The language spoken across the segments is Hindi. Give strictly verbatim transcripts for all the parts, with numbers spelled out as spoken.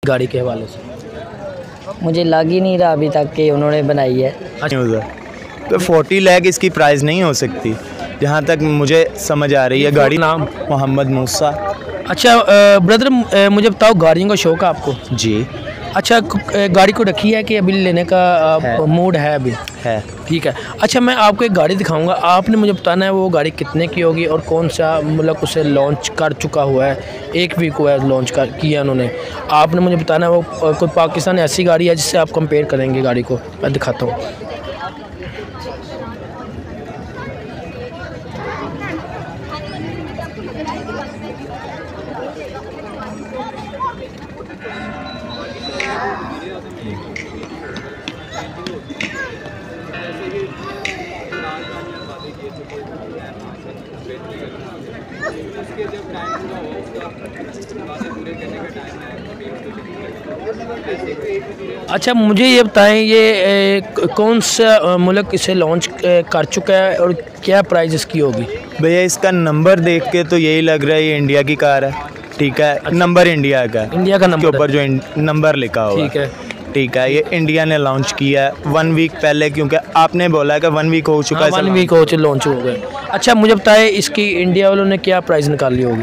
गाड़ी के हवाले से? मुझे लग ही नहीं रहा अभी तक कि उन्होंने बनाई है। अच्छा तो फोर्टी लाख इसकी प्राइस नहीं हो सकती जहाँ तक मुझे समझ आ रही है। गाड़ी नाम मोहम्मद मूसा। अच्छा ब्रदर, मुझे बताओ, गाड़ियों का शौक है आपको? जी। अच्छा, गाड़ी को रखी है कि अभी लेने का मूड है? अभी है। ठीक है। अच्छा, मैं आपको एक गाड़ी दिखाऊंगा, आपने मुझे बताना है वो गाड़ी कितने की होगी और कौन सा मतलब उसे लॉन्च कर चुका हुआ है, एक वीक हुआ है लॉन्च कर किया उन्होंने। आपने मुझे बताना है वो कोई पाकिस्तान ऐसी गाड़ी है जिससे आप कंपेयर करेंगे गाड़ी को। मैं दिखाता हूँ। अच्छा, मुझे ये बताएं, ये ए, कौन सा मुल्क इसे लॉन्च कर चुका है और क्या प्राइस इसकी होगी? भैया इसका नंबर देख के तो यही लग रहा है ये इंडिया की कार है। ठीक है। अच्छा। नंबर इंडिया का, इंडिया का नंबर के ऊपर जो नंबर लिखा हुआ। ठीक है। ठीक है। ये इंडिया ने लॉन्च किया है वन वीक पहले, क्योंकि आपने बोला कि वन वीक हो चुका है। वन वीक हो चुका लॉन्च हो गए। अच्छा, मुझे बताए इसकी इंडिया वालों ने क्या प्राइस निकाली होगी?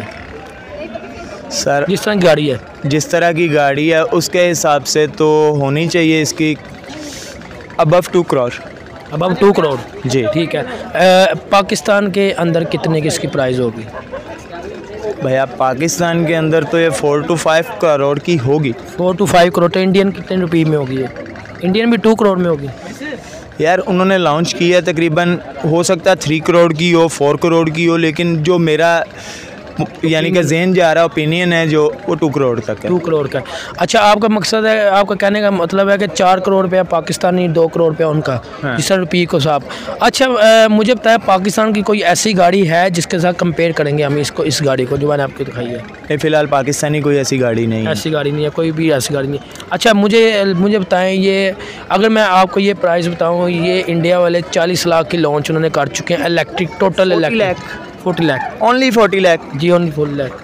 सर जिस तरह की गाड़ी है जिस तरह की गाड़ी है उसके हिसाब से तो होनी चाहिए इसकी above two crore. Above two crore जी। ठीक है। आ, पाकिस्तान के अंदर कितने की इसकी प्राइस होगी? भैया पाकिस्तान के अंदर तो ये फोर टू फाइव करोड़ की होगी। फोर टू फाइव करोड़ तो इंडियन कितने रुपये में होगी ये? इंडियन भी टू करोड़ में होगी यार। उन्होंने लॉन्च किया तकरीबन, हो सकता है थ्री करोड़ की हो, फोर करोड़ की हो, लेकिन जो मेरा यानी कि ज़हन जा रहा ओपिनियन है जो वो टू करोड़ तक है। टू करोड़ का। अच्छा, आपका मकसद है, आपका कहने का मतलब है कि चार करोड़ रुपया पाकिस्तानी, दो करोड़ रुपया उनका। हाँ। जिस रुपये को साहब। अच्छा, आ, मुझे बताया पाकिस्तान की कोई ऐसी गाड़ी है जिसके साथ कंपेयर करेंगे हम इसको, इस गाड़ी को जो मैंने आपको दिखाई है? नहीं, फ़िलहाल पाकिस्तानी कोई ऐसी गाड़ी नहीं है। ऐसी गाड़ी नहीं है, कोई भी ऐसी गाड़ी नहीं है। अच्छा, मुझे मुझे बताएं, ये अगर मैं आपको ये प्राइस बताऊँ, ये इंडिया वाले चालीस लाख की लॉन्च उन्होंने कर चुके हैं electric, total electric forty lakh only forty lakh जी, ओनली फोर्टी लाख।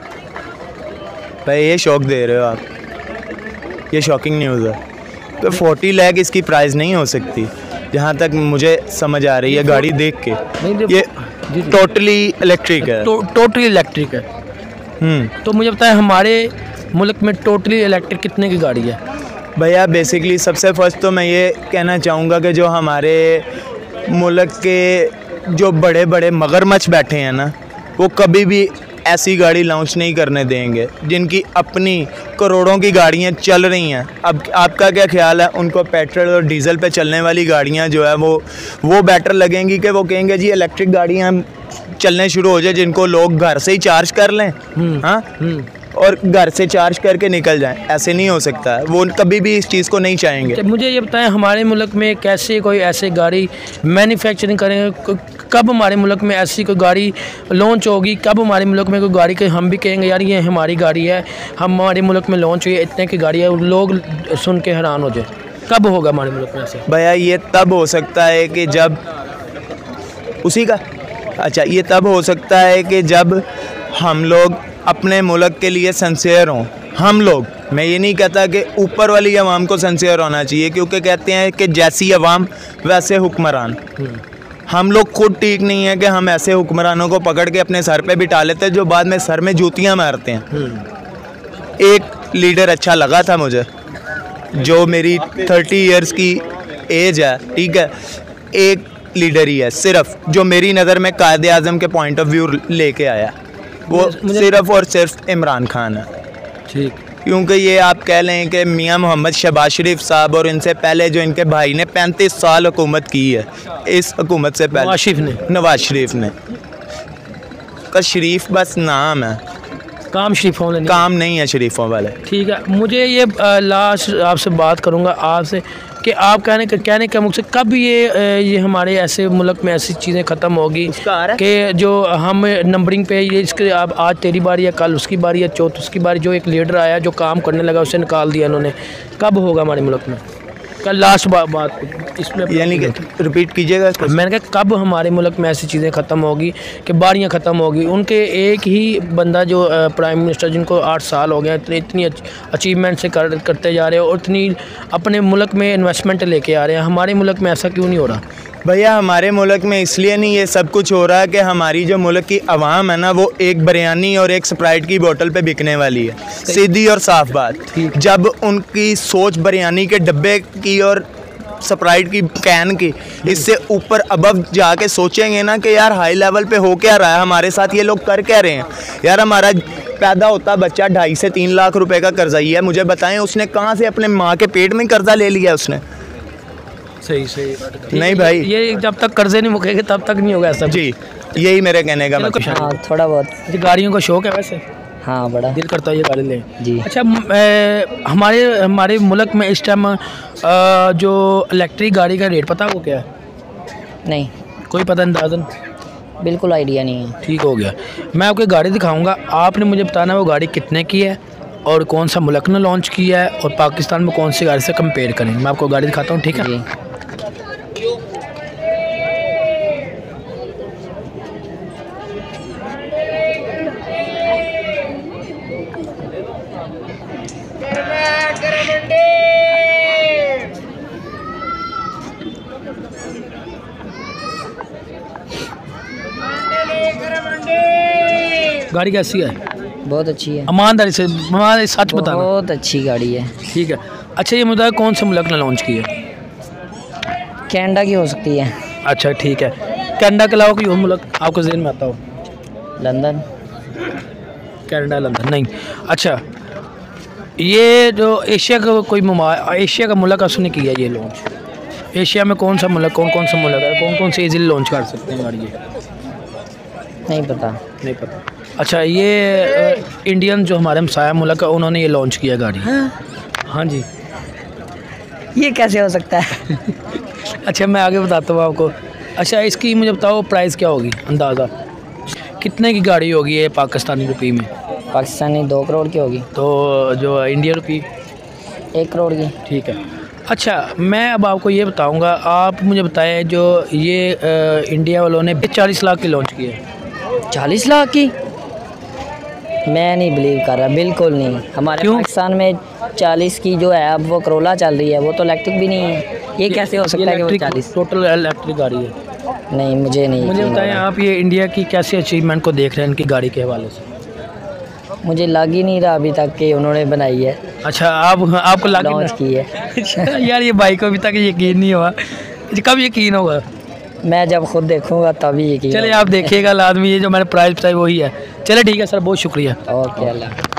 भाई ये शौक दे रहे हो आप, ये शॉकिंग न्यूज़ है। तो फोर्टी लाख इसकी प्राइस नहीं हो सकती जहाँ तक मुझे समझ आ रही है गाड़ी देख के। ये टोटली इलेक्ट्रिक है। टोटली इलेक्ट्रिक है। हम्म तो मुझे बताएं हमारे मुल्क में टोटली इलेक्ट्रिक कितने की गाड़ी है? भैया बेसिकली सबसे फर्स्ट तो मैं ये कहना चाहूँगा कि जो हमारे मुल्क के जो बड़े बड़े मगरमच्छ बैठे हैं ना, वो कभी भी ऐसी गाड़ी लॉन्च नहीं करने देंगे जिनकी अपनी करोड़ों की गाड़ियां चल रही हैं। अब आपका क्या ख्याल है, उनको पेट्रोल और डीजल पे चलने वाली गाड़ियां जो है वो वो बेटर लगेंगी कि वो कहेंगे जी इलेक्ट्रिक गाड़ियां चलने शुरू हो जाए जिनको लोग घर से ही चार्ज कर लें, हाँ, और घर से चार्ज करके निकल जाएं? ऐसे नहीं हो सकता है, वो कभी भी इस चीज़ को नहीं चाहेंगे। मुझे ये बताएं, हमारे मुल्क में कैसे कोई ऐसे गाड़ी मैन्युफैक्चरिंग करेंगे? कब हमारे मुल्क में ऐसी कोई गाड़ी लॉन्च होगी? कब हमारे मुल्क में कोई गाड़ी के हम भी कहेंगे यार ये हमारी गाड़ी है, हमारे मुल्क में लॉन्च हुई है, इतने की गाड़ी है, लोग सुन के हैरान हो जाए? कब होगा हमारे मुल्क में ऐसे? भैया ये तब हो सकता है कि जब उसी का अच्छा ये तब हो सकता है कि जब हम लोग अपने मुल्क के लिए सिंसियर हों। हम लोग, मैं ये नहीं कहता कि ऊपर वाली अवाम को सिंसियर होना चाहिए, क्योंकि कहते हैं कि जैसी अवाम वैसे हुक्मरान। हम लोग खुद ठीक नहीं है कि हम ऐसे हुक्मरानों को पकड़ के अपने सर पे बिठा लेते हैं जो बाद में सर में जूतियां मारते हैं। एक लीडर अच्छा लगा था मुझे, जो मेरी थर्टी इयर्स की एज है, ठीक है, एक लीडर ही है सिर्फ जो मेरी नज़र में कायदे आज़म के पॉइंट ऑफ व्यू लेके आया, वो सिर्फ और सिर्फ इमरान खान है। ठीक। क्योंकि ये आप कह लें कि मियां मोहम्मद शहबाज शरीफ साहब और इनसे पहले जो इनके भाई ने पैंतीस साल हुकूमत की है, इस हुकूमत से पहले नवाज शरीफ ने नवाज शरीफ ने का शरीफ बस नाम है, काम शरीफों वाले काम नहीं है शरीफों वाले। ठीक है। मुझे ये लास्ट आपसे बात करूँगा आपसे कि आप कहने का कहने का मुझसे कब ये ये हमारे ऐसे मुल्क में ऐसी चीज़ें ख़त्म होगी कि जो हम नंबरिंग पे ये इसके अब आज तेरी बारी है, कल उसकी बारी है, चौथ उसकी बारी, जो एक लीडर आया जो काम करने लगा उसे निकाल दिया इन्होंने, कब होगा हमारे मुल्क में? कल लास्ट बा, बात इसमें यानी कि रिपीट कीजिएगा। मैंने कहा कब हमारे मुल्क में ऐसी चीज़ें ख़त्म होगी कि बारियाँ ख़त्म होगी। उनके एक ही बंदा जो प्राइम मिनिस्टर जिनको आठ साल हो गए इतनी इतनी अचीवमेंट से कर, करते जा रहे हैं और इतनी अपने मुल्क में इन्वेस्टमेंट लेके आ रहे हैं, हमारे मुल्क में ऐसा क्यों नहीं हो रहा? भैया हमारे मुल्क में इसलिए नहीं ये सब कुछ हो रहा है कि हमारी जो मुल्क की आवाम है ना वो एक बिरयानी और एक स्प्राइट की बोतल पे बिकने वाली है, सीधी और साफ बात। जब उनकी सोच बिरयानी के डब्बे की और स्प्राइट की कैन की इससे ऊपर अबव जाके सोचेंगे ना कि यार हाई लेवल पे हो क्या रहा है हमारे साथ, ये लोग कर क्या रहे हैं। यार हमारा पैदा होता बच्चा ढाई से तीन लाख रुपए का कर्जा ही है, मुझे बताएं उसने कहाँ से अपने माँ के पेट में कर्जा ले लिया उसने? सही सही नहीं भाई, ये जब तक कर्जे नहीं मुकेंगे तब तक नहीं होगा ऐसा। जी यही मेरे कहने का मतलब। हाँ थोड़ा बहुत। गाड़ियों का शौक है वैसे? हाँ बड़ा दिल करता है ये गाड़ी लें जी। अच्छा ए, हमारे हमारे मुल्क में इस टाइम जो इलेक्ट्रिक गाड़ी का रेट पता है वो क्या है? नहीं, कोई पता अंदाज़न? बिल्कुल आइडिया नहीं है। ठीक हो गया, मैं आपको गाड़ी दिखाऊंगा, आपने मुझे बताना वो गाड़ी कितने की है और कौन सा मुल्क ने लॉन्च किया है और पाकिस्तान में कौन सी गाड़ी से कंपेयर करें। मैं आपको गाड़ी दिखाता हूँ, ठीक है जी। गाड़ी कैसी है? बहुत अच्छी है, ईमानदारी से हमारे सच बताना। बहुत अच्छी गाड़ी है। ठीक है। अच्छा ये मुद्दा कौन से मुल्क ने लॉन्च किया? कनाडा की हो सकती है। अच्छा ठीक है, कनाडा के अलावा कोई और मुल्क आपको ज़हन में आता हो? लंदन। कनाडा लंदन नहीं। अच्छा ये जो एशिया का कोई एशिया का मुल्क उसने किया ये लॉन्च? एशिया में कौन सा मुल्क कौन कौन सा मुल्क है, कौन कौन से इजीली लॉन्च कर सकते हैं गाड़ी? नहीं पता। नहीं पता। अच्छा ये इंडियन जो हमारे हमसाया मुल्क है उन्होंने ये लॉन्च किया गाड़ी? हाँ, हाँ जी। ये कैसे हो सकता है? अच्छा मैं आगे बताता हूँ आपको। अच्छा इसकी मुझे बताओ प्राइस क्या होगी अंदाज़ा, कितने की गाड़ी होगी ये पाकिस्तानी रुपये में? पाकिस्तानी दो करोड़ की होगी। तो जो इंडियन रुपये? एक करोड़ की। ठीक है। अच्छा मैं अब आपको ये बताऊंगा, आप मुझे बताएं जो ये आ, इंडिया वालों ने चालीस लाख की लॉन्च की है। चालीस लाख की? मैं नहीं बिलीव कर रहा, बिल्कुल नहीं। हमारे पाकिस्तान में चालीस की जो है अब वो करोला चल रही है, वो तो इलेक्ट्रिक भी नहीं है। ये कैसे हो सकता है कि वो चालीस? टोटल इलेक्ट्रिक गाड़ी है। नहीं मुझे नहीं। मुझे बताएं आप ये इंडिया की कैसी अचीवमेंट को देख रहे हैं इनकी गाड़ी के हवाले से? मुझे लग ही नहीं रहा अभी तक कि उन्होंने बनाई है। अच्छा आप आपको लग लॉन्च की है? यार ये बाइक को अभी तक यकीन नहीं हुआ, कब यकीन होगा? मैं जब खुद देखूंगा तभी यकीन। चलिए आप देखिएगा लाजमी, ये जो मैंने प्राइस बताई वही है। चलिए ठीक है सर, बहुत शुक्रिया। ओके अल्लाह।